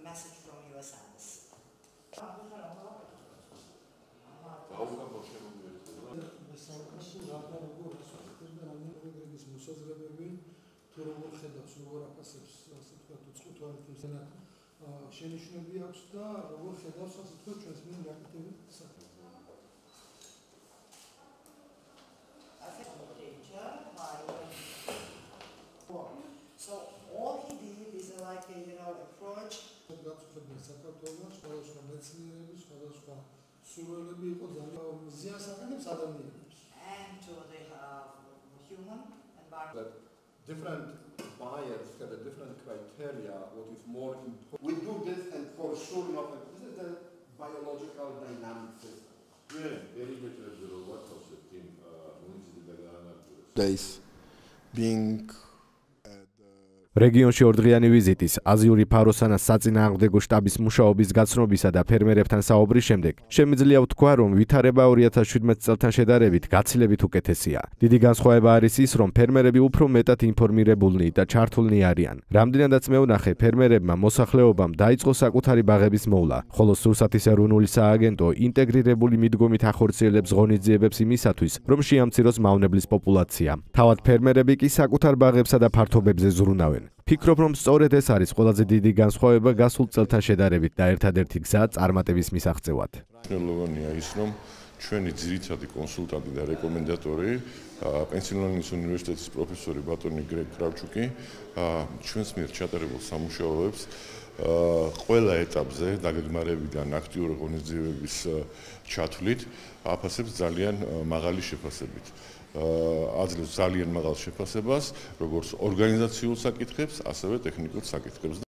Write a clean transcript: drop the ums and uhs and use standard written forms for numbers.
message from US Embassy. So all he did is like a, approach. And to the human environment. Different buyers have a different criteria. What is more important? We do this, and for sure, this is the biological dynamic system. Very good. Days being. რეგიონში ორდღიანი ვიზიტის, აზიური ფაროსანას საწინააღმდეგო შტაბის მუშაობის გაცნობისა და ფერმერებთან საუბრის შემდეგ შემიძლია ვთქვა, რომ ვითარება 2017 წელთან შედარებით გაცილებით უკეთესია. დიდი განსხვავება არის ის, რომ ფერმერები უფრო მეტად ინფორმირებულნი და ჩართულნი არიან. რამდენადაც მეუნახე, ფერმერებმა მოსახლეობამ დაიწყო საკუთარი ბაღების მოვლა, ხოლო სურსათის ეროვნული სააგენტო ინტეგრირებული მიდგომით ახორციელებს ღონისძიებებს იმისათვის, რომ შეამციროს მავნებლის პოპულაცია. თავად ფერმერები კი საკუთარ ბაღებსა და ფართობებზე ზრუნავენ. ფიქრობ, რომ სწორედ ეს არის ყველაზე დიდი განსხვავება გასულ წელთან შედარებით და ერთადერთი გზა წარმატების მისაღწევად. მნიშვნელოვანია ის, რომ ჩვენი ძირითადი კონსულტანტი და რეკომენდატორი, პენსილვანიის უნივერსიტეტის პროფესორი ბატონი გრეგ კრავჩუკი, ჩვენს მიერ ჩატარებულ სამუშაოებს ყველა ეტაპზე დაგეგმარებიდან აქტიური ღონისძიებების ჩათვლით აფასებს ძალიან მაღალი შეფასებით. აძლევს ძალიან მაღალ შეფასებას, როგორც ორგანიზაციულ საკითხებს, ასევე ტექნიკურ საკითხებს.